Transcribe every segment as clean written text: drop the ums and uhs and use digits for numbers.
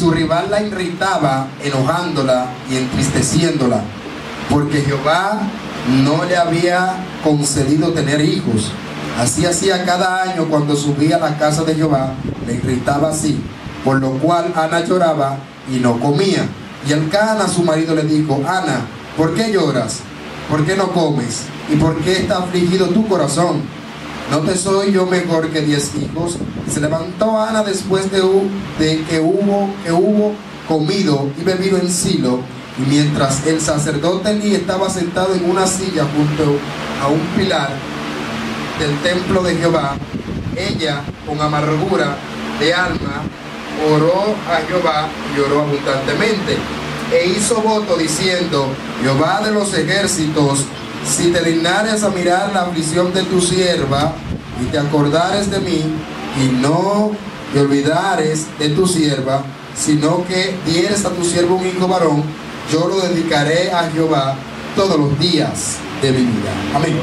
Su rival la irritaba, enojándola y entristeciéndola, porque Jehová no le había concedido tener hijos. Así hacía cada año cuando subía a la casa de Jehová, le irritaba así, por lo cual Ana lloraba y no comía. Y Elcana, su marido, le dijo: Ana, ¿por qué lloras? ¿Por qué no comes? ¿Y por qué está afligido tu corazón? ¿No te soy yo mejor que 10 hijos? Se levantó Ana después de que hubo comido y bebido en Silo, y mientras el sacerdote Elí estaba sentado en una silla junto a un pilar del templo de Jehová, ella, con amargura de alma, oró a Jehová y oró abundantemente, e hizo voto diciendo: Jehová de los ejércitos, si te dignares a mirar la aflicción de tu sierva, y te acordares de mí, y no te olvidares de tu sierva, sino que dieres a tu siervo un hijo varón, yo lo dedicaré a Jehová todos los días de mi vida. Amén.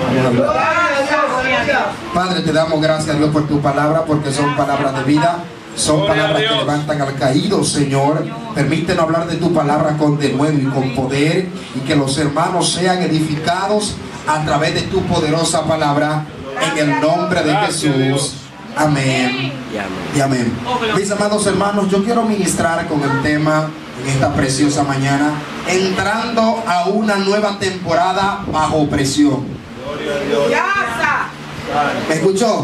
Padre, te damos gracias, Dios, por tu palabra, porque son palabras de vida. Son palabras que levantan al caído, Señor. Permítenos hablar de tu palabra con denuedo y con poder, y que los hermanos sean edificados a través de tu poderosa palabra, en el nombre de Jesús. Amén y amén. Mis amados hermanos, yo quiero ministrar con el tema en esta preciosa mañana: entrando a una nueva temporada bajo presión. ¿Me escuchó?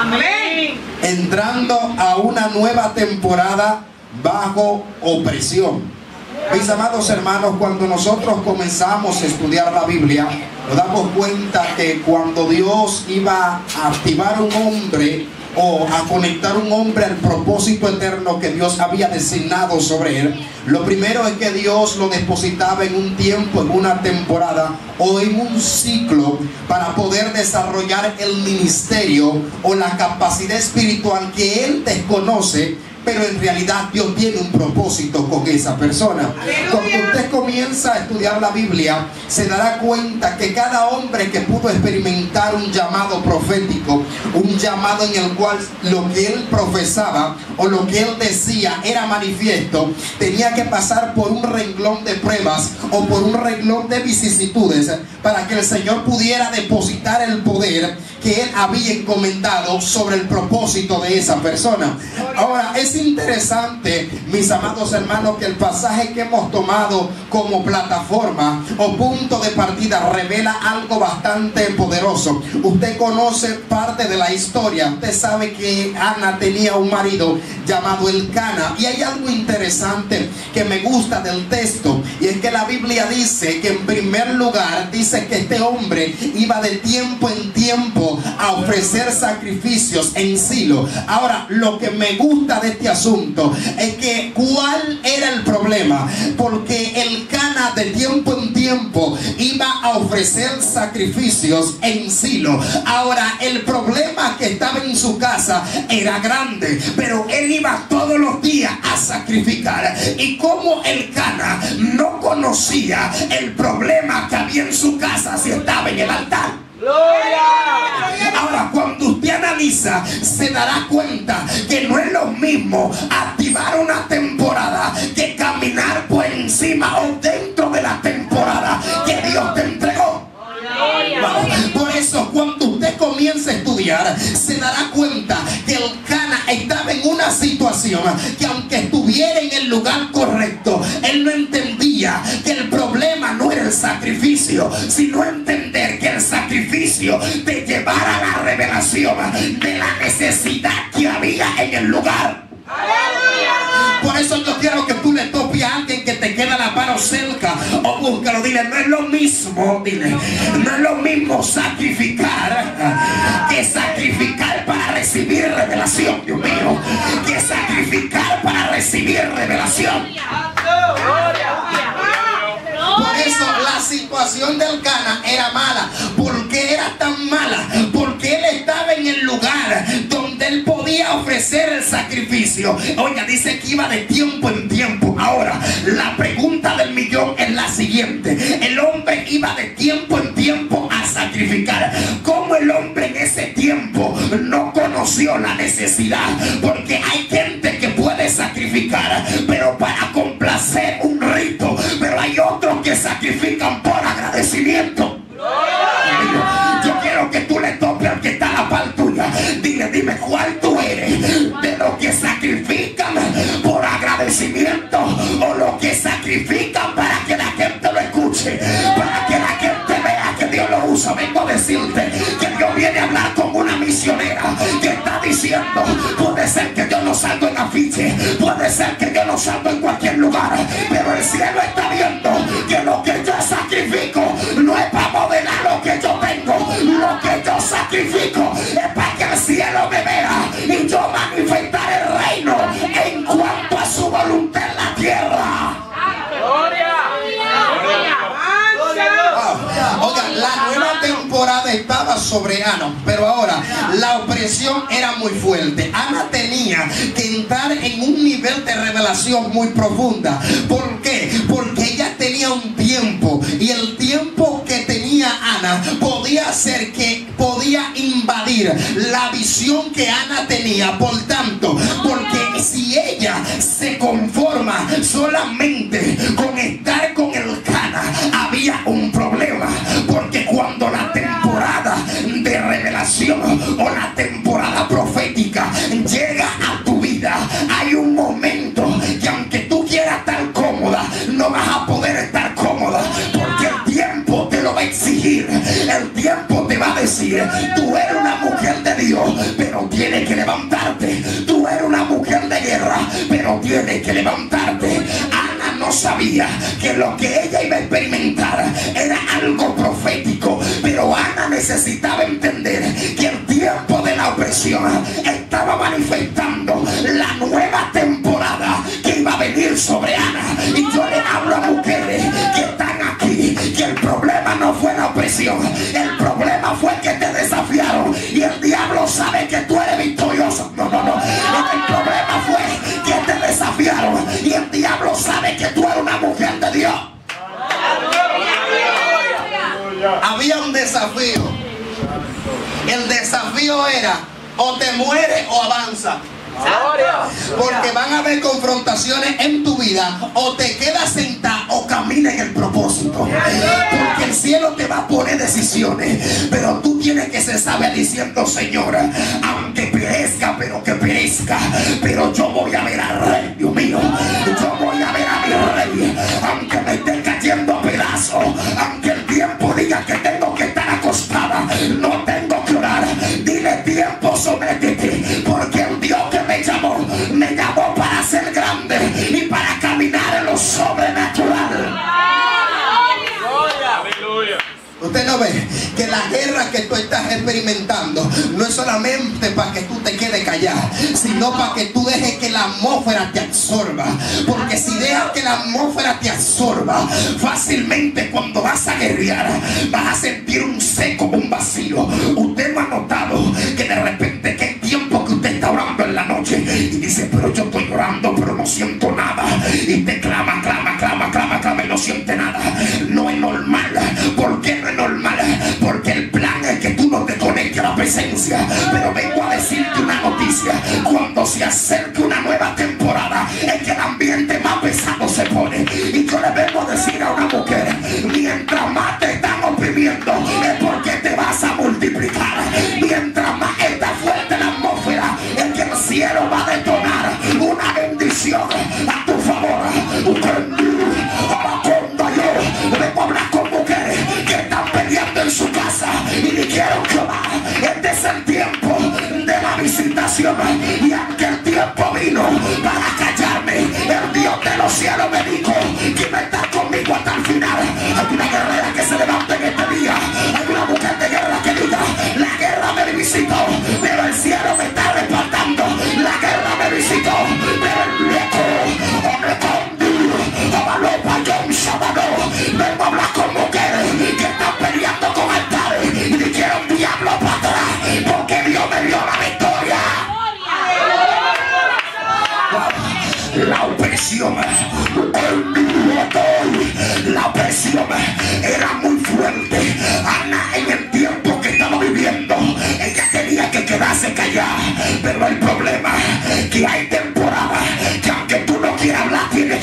Amén. Entrando a una nueva temporada bajo opresión. Mis amados hermanos, cuando nosotros comenzamos a estudiar la Biblia, nos damos cuenta que cuando Dios iba a activar un hombre o a conectar un hombre al propósito eterno que Dios había designado sobre él, lo primero es que Dios lo depositaba en un tiempo, en una temporada o en un ciclo, para poder desarrollar el ministerio o la capacidad espiritual que él desconoce, pero en realidad Dios tiene un propósito con esa persona. Cuando usted comienza a estudiar la Biblia, se dará cuenta que cada hombre que pudo experimentar un llamado profético, un llamado en el cual lo que él profesaba o lo que él decía era manifiesto, tenía que pasar por un renglón de pruebas o por un renglón de vicisitudes para que el Señor pudiera depositar el poder que él había encomendado sobre el propósito de esa persona. Ahora, es interesante, mis amados hermanos, que el pasaje que hemos tomado como plataforma o punto de partida revela algo bastante poderoso. Usted conoce parte de la historia. Usted sabe que Ana tenía un marido llamado Elcana, y hay algo interesante que me gusta del texto, y es que la Biblia dice que, en primer lugar, dice que este hombre iba de tiempo en tiempo a ofrecer sacrificios en Silo. Ahora, lo que me gusta de este asunto es que ¿cuál era el problema? Porque Elcana de tiempo en tiempo iba a ofrecer sacrificios en Silo. Ahora, el problema que estaba en su casa era grande, pero él iba todos los días a sacrificar. Y como Elcana no conocía el problema que había en su casa si estaba en el altar. Ahora, cuando usted analiza, se dará cuenta que no es lo mismo activar una temporada que caminar por encima o dentro de la temporada que Dios te entregó. Por eso, cuando usted comienza a estudiar, se dará cuenta que Elcana estaba en una situación que, aunque estuviera en el lugar correcto, él no entendía que el problema no era el sacrificio, sino entender que el sacrificio te llevara a la revelación de la necesidad que había en el lugar. Por eso yo quiero que tú le topes a alguien que te queda la mano cerca, o búscalo, dile: no es lo mismo, dile, no es lo mismo sacrificar que sacrificar para recibir revelación, Dios mío, que sacrificar para recibir revelación. Por eso la situación de Elcana era mala. ¿Por qué era tan mala? Porque él estaba en el lugar donde él podía ofrecer el sacrificio. Oiga, dice que iba de tiempo en tiempo. Ahora, la pregunta del millón es la siguiente: el hombre iba de tiempo en tiempo a sacrificar. ¿Cómo el hombre en ese tiempo no conoció la necesidad? Porque hay gente que puede sacrificar, pero para sacrifican por agradecimiento. Yo quiero que tú le topes al que está a la par tuya. Dime cuál tú eres, de los que sacrifican por agradecimiento o los que sacrifican para que la gente lo escuche, para que la gente vea que Dios lo usa. Vengo a decirte que Dios viene a hablar con una misionera que está diciendo: puede ser que yo no salgo en afiche, puede ser que yo no salgo en cualquier lugar, pero el cielo está viendo que lo que yo sacrifico no es para modelar lo que yo tengo. Lo que yo sacrifico es para que el cielo me vea y yo manifestar el reino en cuanto a su voluntad en la tierra. Oiga, la nueva temporada estaba sobre Ana, pero ahora la opresión era muy fuerte. Ana tenía que entrar en un nivel de revelación muy profunda. ¿Por qué? Porque ella tenía un tiempo, y el tiempo que tenía Ana podía ser que podía invadir la visión que Ana tenía. Por tanto, porque si ella se conforma solamente con estar con el Cana, había un problema, porque cuando la temporada de revelación o la temporada profética llega a tu vida, hay un momento que aunque tú quieras estar cómoda, no vas a poder estar cómoda, porque el tiempo te lo va a exigir. El tiempo te va a decir: tú eres una mujer de Dios, pero tienes que levantarte. Tú eres una mujer de guerra, pero tienes que levantarte. Ana no sabía que lo que ella iba a experimentar era algo profético, pero Ana necesitaba entender que el tiempo de la opresión estaba manifestando la nueva temporada que iba a venir sobre Ana. Y yo le hablo a mujeres que están aquí, que el problema no fue la opresión, el problema fue que te desafiaron y el diablo sabe que tú eres victorioso. No, el problema fue que te desafiaron y el diablo sabe que tú eres una mujer de Dios. Había un desafío. El desafío era: o te mueres o avanza. Porque van a haber confrontaciones en tu vida, o te quedas sentado o camina en el propósito, porque el cielo te va a poner decisiones, pero tú tienes que ser sabia diciendo: Señor, aunque perezca, pero que perezca, pero yo voy a ver al Rey. Dios mío, yo voy a ver a mi Rey, aunque me esté cayendo a pedazos, aunque el tiempo diga que tengo que estar acostada, no tengo que orar. Dile: tiempo, sométete, porque el Dios que me llamó para ser grande y para caminar en lo sobrenatural. Usted no ve que la guerra que tú estás experimentando no es solamente para que tú te quedes callado, sino para que tú dejes que la atmósfera te absorba. Porque si dejas que la atmósfera te absorba, fácilmente cuando vas a guerrear vas a sentir un seco, un vacío. Usted no ha notado que de repente, que hay tiempo que usted está orando en la noche y dice: pero yo estoy orando pero no siento nada, y te clama y no siente nada. No es normal. ¿Por qué no es normal? Porque el plan es que tú no te conectes a la presencia. Pero vengo a decirte una noticia: cuando se acerque una nueva temporada, es que el ambiente más pesado se pone. Y yo le vengo a decir a una mujer: mientras más te están oprimiendo, es porque te vas a multiplicar. Mientras más está fuerte la atmósfera, es que el cielo va a detonar una bendición a tu favor. Vengo a hablar con mujeres que están peleando en su casa y dijeron: Jehová, este es el tiempo de la visitación. Y aunque el tiempo vino para callarme, el Dios de los cielos me dijo que iba a estar conmigo hasta el final. Hay una guerrera que se levante en este día. Hay una mujer de guerra que diga: la guerra me visitó, pero el cielo me está respaldando. La guerra me visitó, pero el loco me condujo a Balopa John Sábado. Vengo a hablar con mujeres que están peleando con el Padre y dijeron: diablo para atrás, porque Dios me dio la victoria. La opresión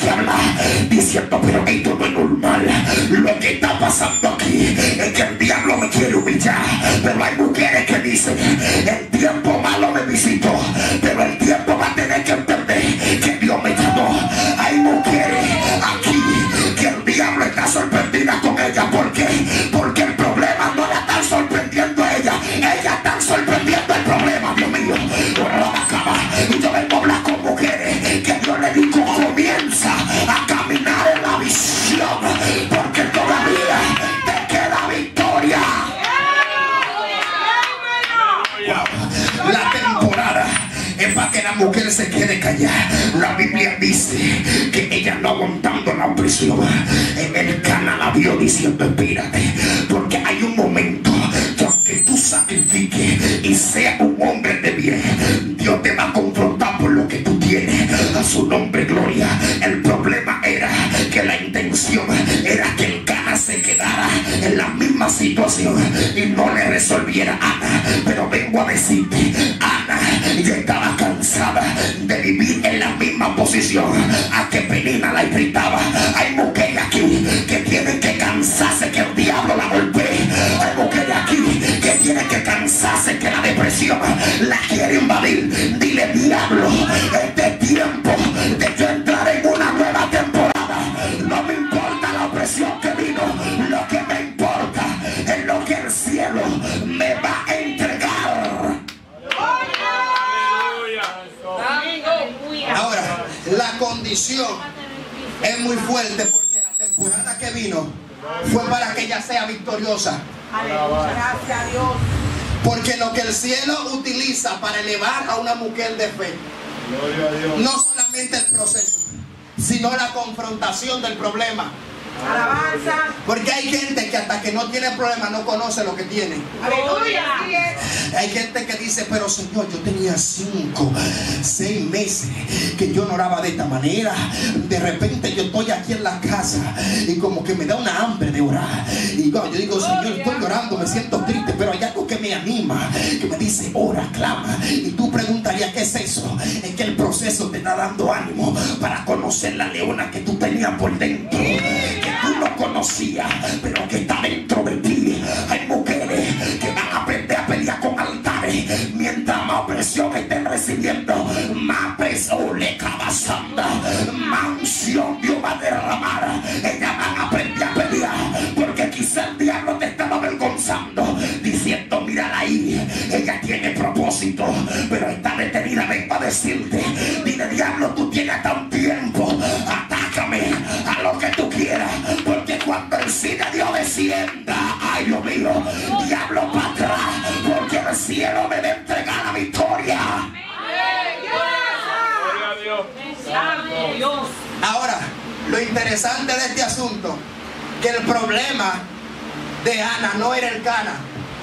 que hablar diciendo, pero esto no es normal. Lo que está pasando aquí es que el diablo me quiere humillar. Pero hay mujeres que dicen, el tiempo malo me visitó, pero el tiempo va a tener que entender que Dios me llamó. Hay mujeres aquí que el diablo está sorprendida con ella. ¿Por qué? Porque el problema no la está sorprendiendo a ella, ella está sorprendiendo el problema. Dios mío, y yo vengo a hablar con mujeres que Dios le dijo, comienza a caminar en la visión, porque todavía te queda victoria. Wow. La temporada es para que la mujer se quede callada. La Biblia dice que ella no aguantando la opresión, el Cana la vio diciendo, espérate, porque hay un momento que aunque tú sacrifiques y seas un hombre de bien, Dios te va a confrontar por lo que tú tienes. A su nombre gloria. El problema era que la intención era que el Cana se quedara en la misma situación y no le resolviera a Ana. Pero vengo a decirte, Ana ya estaba cansada de vivir en la misma posición a que Penina la irritaba. Hay mujeres aquí que tienen que cansarse que el diablo la golpee. Hay mujeres aquí que tienen que cansarse que la depresión la quiere invadir. Dile, diablo, este tiempo de yo entrar en una nueva temporada. No me importa la opresión que vino, lo que me importa es lo que el cielo me va a entregar. Ahora, la condición es muy fuerte porque la temporada que vino fue para que ella sea victoriosa. Gracias a Dios. Porque lo que el cielo utiliza para elevar a una mujer de fe, no solamente el proceso, sino la confrontación del problema. Alabanza. Porque hay gente que hasta que no tiene problema no conoce lo que tiene. Aleluya. Hay gente que dice, pero Señor, yo tenía 5, 6 meses que yo no oraba de esta manera. De repente yo estoy aquí en la casa y como que me da una hambre de orar. Y yo digo, Señor, estoy llorando, me siento triste, pero hay algo que me anima, que me dice, ora, clama. Y tú preguntarías, ¿qué es eso? Es que el proceso te está dando ánimo para conocer la leona que tú tenías por dentro, que tú no conocías, pero que está dentro de ti. Hay mujeres que van a aprender a pelear con altares. Mientras más opresión estén recibiendo, más presión le cabazanda, más unción Dios va a derramar. Ellas van a aprender a pelear, porque quizá el diablo te estaba avergonzando, diciendo, mírala ahí, ella tiene propósito, pero está detenida. Vengo a decirte, dile, diablo, tú tienes hasta un tiempo, atácame a lo que tú quieras, porque cuando el sí de Dios descienda, ay Dios mío, diablo para atrás, porque el cielo me va a entregar la victoria. Ahora, lo interesante de este asunto, que el problema de Ana no era el Cana.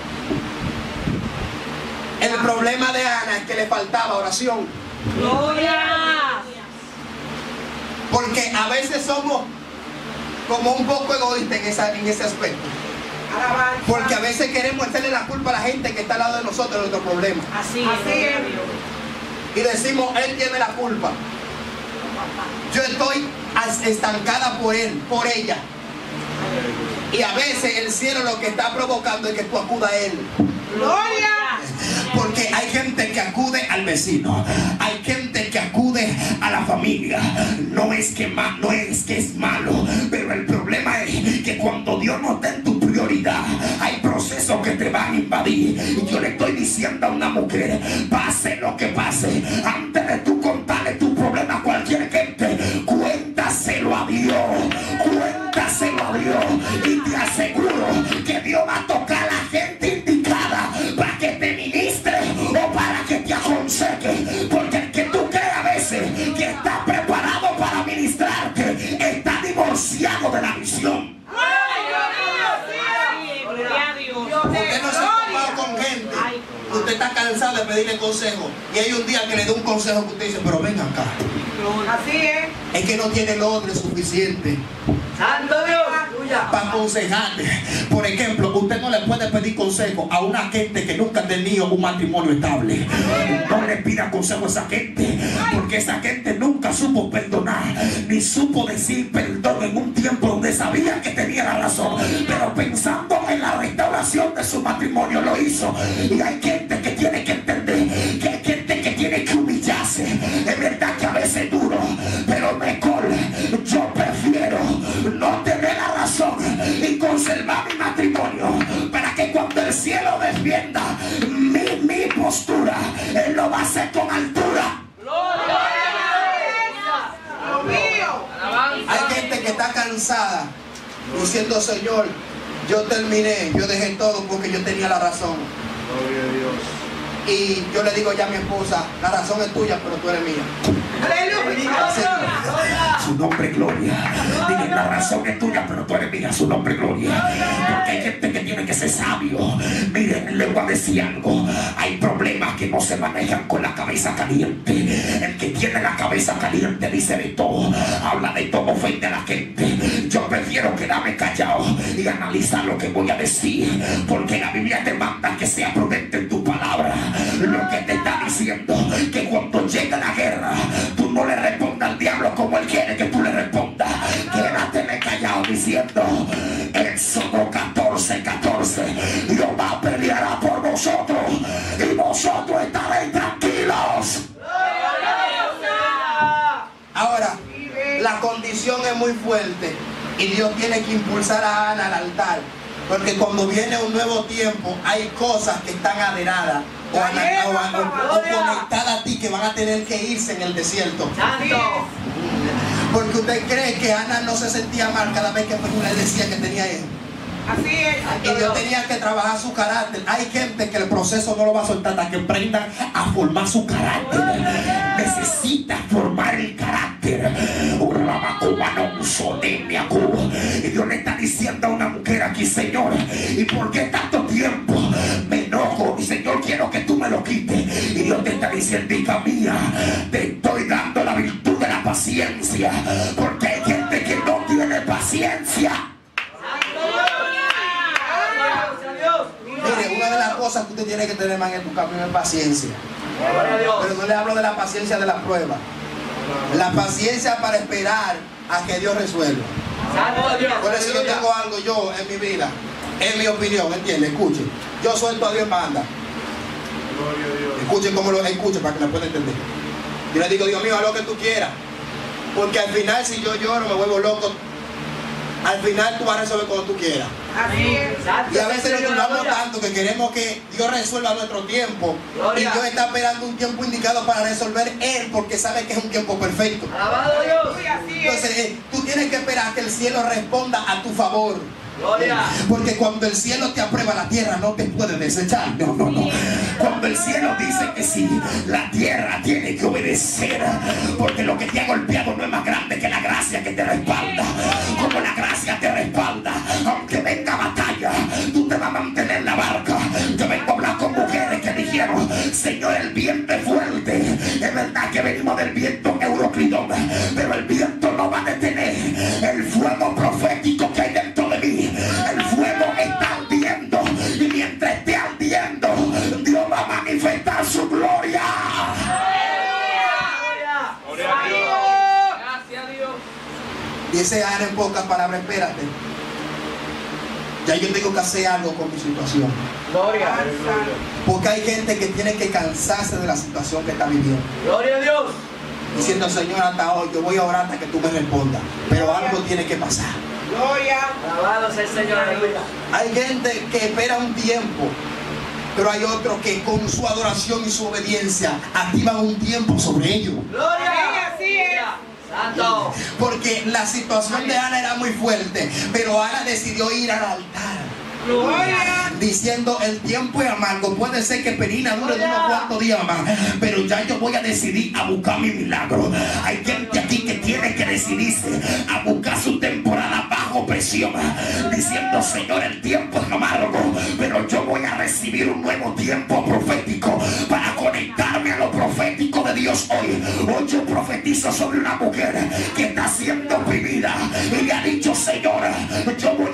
El problema de Ana es que le faltaba oración. Gloria. Porque a veces somos como un poco egoístas en ese aspecto. Alabanza. Porque a veces queremos echarle la culpa a la gente que está al lado de nosotros de nuestro problema. Así es. Y decimos, él tiene la culpa. Yo estoy estancada por él, por ella. Y a veces el cielo lo que está provocando es que tú acudas a él. Gloria. Porque hay gente que acude al vecino, hay gente que acude a la familia. No es que es malo, pero el problema es que cuando Dios no está en tu prioridad, hay procesos que te van a invadir. Y yo le estoy diciendo a una mujer, pase lo que pase, antes de tú contarle tu problema a cualquier gente, cuéntaselo a Dios, cuéntaselo a Dios, y te aseguro que Dios va a tocar a la gente indicada para que te ministre o para que te aconseje. Porque el que tú crees a veces que está preparado para ministrarte está divorciado de la visión. Usted no se ha topado con gente, usted está cansado de pedirle consejo y hay un día que le da un consejo que usted dice, pero ven acá, Así es. es que no tiene el odre suficiente. Santo Dios. para aconsejarte. Por ejemplo, usted no le puede pedir consejo a una gente que nunca ha tenido un matrimonio estable. No le pida consejo a esa gente, porque esa gente nunca supo perdonar, ni supo decir perdón en un tiempo donde sabía que tenía la razón, pero pensando en la restauración de su matrimonio lo hizo. Y hay gente que tiene que entender que hay gente que tiene que humillarse. Es verdad que a veces es duro, pero mejor yo prefiero no tener la razón y conservar mi matrimonio, para que cuando el cielo defienda mi postura, Él lo va a hacer con altura. Hay gente que está cansada diciendo: Señor, yo terminé, yo dejé todo porque yo tenía la razón. Y yo le digo ya a mi esposa: la razón es tuya, pero tú eres mía. Su nombre es gloria. Dile: la razón es tuya, pero tú eres mía. Su nombre es gloria. Porque hay gente que tiene que ser sabio. Miren, le voy a decir algo. Hay problemas que no se manejan con la cabeza caliente. El que tiene la cabeza caliente dice de todo, habla de todo, ofende a la gente. Yo prefiero quedarme callado y analizar lo que voy a decir, porque la Biblia te manda que sea prudente en tu palabra. Lo que te está diciendo, que cuando llegue la guerra, tú no le respondas al diablo como él quiere que tú le respondas. Quédate callado diciendo: Éxodo 14:14, Jehová peleará por vosotros y vosotros estaréis tranquilos. Ahora, la condición es muy fuerte y Dios tiene que impulsar a Ana al altar, porque cuando viene un nuevo tiempo hay cosas que están adheradas o conectadas a ti, que van a tener que irse en el desierto. Porque usted cree que Ana no se sentía mal cada vez que Penina le decía que tenía él. Así es. Y Dios tenía que trabajar su carácter. Hay gente que el proceso no lo va a soltar hasta que aprendan a formar su carácter. Necesita formar el carácter. Y Dios le está diciendo a una mujer aquí: Señor, ¿y por qué tanto tiempo me enojo? Y Señor, quiero que tú me lo quites. Y Dios te está diciendo: hija mía, te estoy dando la virtud de la paciencia, porque hay gente que no tiene paciencia. Mire, una de las cosas que usted tiene que tener más en tu camino es paciencia. Pero no le hablo de la paciencia de la prueba. La paciencia para esperar a que Dios resuelva. Por eso yo tengo algo yo en mi vida, en mi opinión, ¿entiende? Escuche, yo suelto a Dios manda. Escuche cómo lo escuche para que me pueda entender. Yo le digo: Dios mío, haz lo que tú quieras, porque al final si yo lloro me vuelvo loco. Al final tú vas a resolver cuando tú quieras. Así es. Y a veces nos turbamos tanto que queremos que Dios resuelva nuestro tiempo. Y Dios está esperando un tiempo indicado para resolver Él, porque sabe que es un tiempo perfecto. Alabado Dios. Entonces tú tienes que esperar que el cielo responda a tu favor. Porque cuando el cielo te aprueba, la tierra no te puede desechar. No. Cuando el cielo dice que sí, la tierra tiene que obedecer. Porque lo que te ha golpeado no es más grande que la gracia que te respalda. Como la gracia te respalda, aunque venga batalla, tú te vas a mantener en la barca. Yo vengo a hablar con mujeres que dijeron: Señor, el viento es fuerte. Es verdad que venimos del viento Euroclidón, pero el viento no va a detener el fuego profético que hay dentro de mí. El fuego está ardiendo, y mientras esté ardiendo, Dios va a manifestar su gloria. Gracias a Dios. Dice Ana en pocas palabras: espérate, ya yo tengo que hacer algo con mi situación. Gloria. Porque hay gente que tiene que cansarse de la situación que está viviendo. Gloria a Dios. Diciendo: Señor, hasta hoy yo voy a orar hasta que tú me respondas, pero algo tiene que pasar. Gloria. Alabado sea el Señor. Aleluya. Hay gente que espera un tiempo, pero hay otros que con su adoración y su obediencia activan un tiempo sobre ellos. Gloria. Así es. Santo. Porque la situación de Ana era muy fuerte, pero Ana decidió ir al altar. Gloria. Diciendo: el tiempo es amargo, puede ser que Penina dure unos cuantos días más, pero ya yo voy a decidir a buscar mi milagro. Hay gente aquí que tiene que decidirse a buscar su temporada bajo presión, diciendo: Señor, el tiempo es amargo, pero yo voy a recibir un nuevo tiempo profético para conectarme a lo profético de Dios hoy. Hoy yo profetizo sobre una mujer que está siendo oprimida y le ha dicho: Señor, yo voy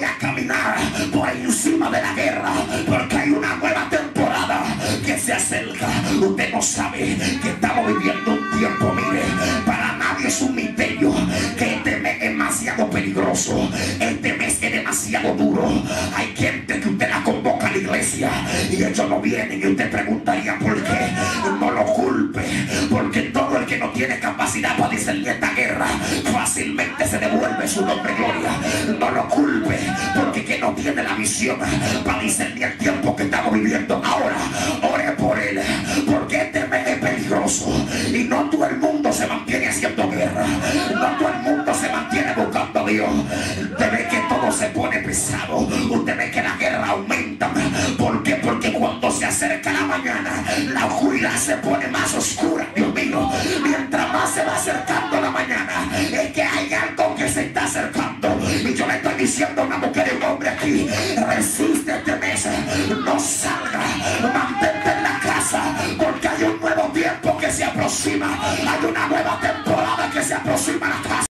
peligroso. Este mes es demasiado duro. Hay gente que usted la convoca a la iglesia y ellos no vienen, y usted preguntaría por qué. No lo culpe, porque todo el que no tiene capacidad para discernir esta guerra fácilmente se devuelve su nombre gloria. No lo culpe, porque que no tiene la visión para discernir el tiempo que estamos viviendo ahora. Ore por él, porque este mes es peligroso y no todo el mundo se mantiene haciendo guerra. No todo el mundo se mantiene buscando a Dios. Usted ve que todo se pone pesado. Usted ve que la guerra aumenta. ¿Por qué? Porque cuando se acerca la mañana, la oscuridad se pone más oscura. Dios mío, mientras más se va acercando la mañana, es que hay algo que se está acercando. Y yo le estoy diciendo a una mujer y un hombre aquí: resiste este mes, no salga, mantente en la casa, porque hay un nuevo tiempo que se aproxima. Hay una nueva temporada que se aproxima a la casa.